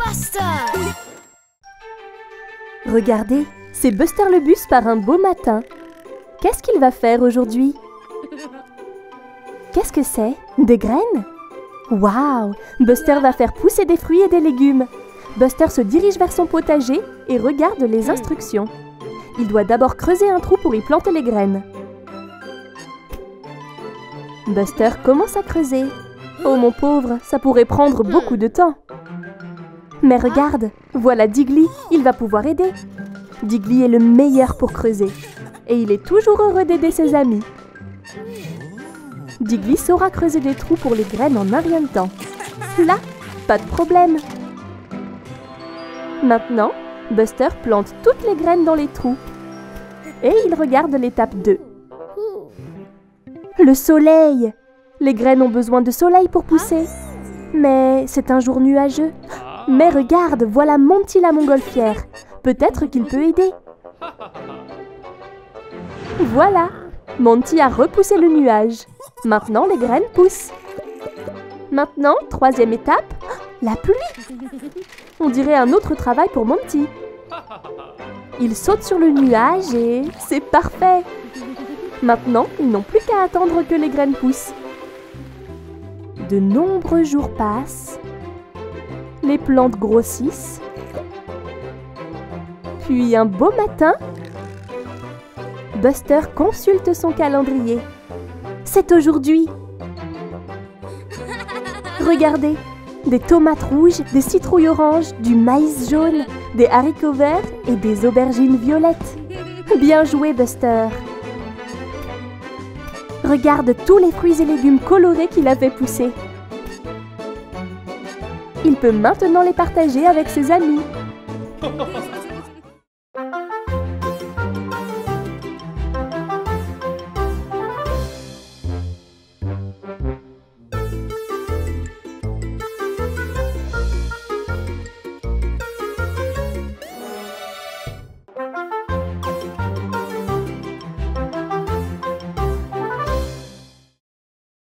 Buster! Regardez, c'est Buster le bus par un beau matin. Qu'est-ce qu'il va faire aujourd'hui? Qu'est-ce que c'est? Des graines? Waouh! Buster va faire pousser des fruits et des légumes. Buster se dirige vers son potager et regarde les instructions. Il doit d'abord creuser un trou pour y planter les graines. Buster commence à creuser. Oh mon pauvre, ça pourrait prendre beaucoup de temps. Mais regarde, voilà Diggly, il va pouvoir aider. Diggly est le meilleur pour creuser. Et il est toujours heureux d'aider ses amis. Diggly saura creuser des trous pour les graines en un rien de temps. Là, pas de problème. Maintenant, Buster plante toutes les graines dans les trous. Et il regarde l'étape 2. Le soleil! Les graines ont besoin de soleil pour pousser. Mais c'est un jour nuageux. Mais regarde, voilà Monty la montgolfière. Peut-être qu'il peut aider. Voilà! Monty a repoussé le nuage. Maintenant, les graines poussent. Maintenant, troisième étape, la pluie. On dirait un autre travail pour Monty. Il saute sur le nuage et c'est parfait. Maintenant, ils n'ont plus qu'à attendre que les graines poussent. De nombreux jours passent. Les plantes grossissent. Puis un beau matin, Buster consulte son calendrier. C'est aujourd'hui. Regardez, des tomates rouges, des citrouilles oranges, du maïs jaune, des haricots verts et des aubergines violettes. Bien joué, Buster. Regarde tous les fruits et légumes colorés qu'il a fait pousser. Il peut maintenant les partager avec ses amis.